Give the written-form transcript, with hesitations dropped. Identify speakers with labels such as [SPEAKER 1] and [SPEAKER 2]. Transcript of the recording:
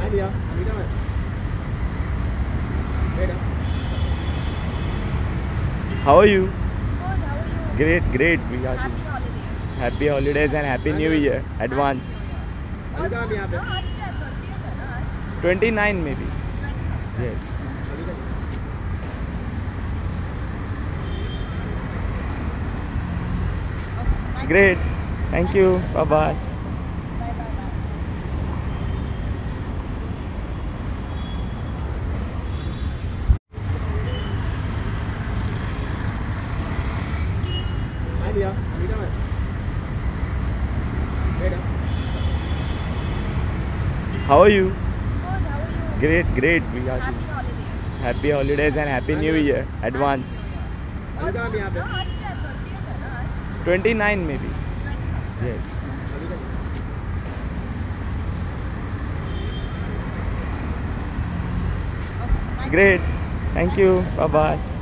[SPEAKER 1] How are you?
[SPEAKER 2] Good, how are you?
[SPEAKER 1] Great, great. We are
[SPEAKER 2] Happy holidays.
[SPEAKER 1] happy holidays and happy new year advance.
[SPEAKER 2] Almost, no, आज क्या 30th है ना आज?
[SPEAKER 1] 29 maybe.
[SPEAKER 2] 29.
[SPEAKER 1] Yes.
[SPEAKER 2] Okay,
[SPEAKER 1] Great. Thank you. Bye bye.
[SPEAKER 2] Bye bye bye.
[SPEAKER 1] How are you?
[SPEAKER 2] Good, how are you?
[SPEAKER 1] Great, great. We are
[SPEAKER 2] Happy holidays.
[SPEAKER 1] happy holidays and happy new year advance.
[SPEAKER 2] Almost, no, आज क्या 30th है ना आज?
[SPEAKER 1] 29 maybe.
[SPEAKER 2] 29.
[SPEAKER 1] Yes.
[SPEAKER 2] Okay,
[SPEAKER 1] Great. Thank you. Bye bye.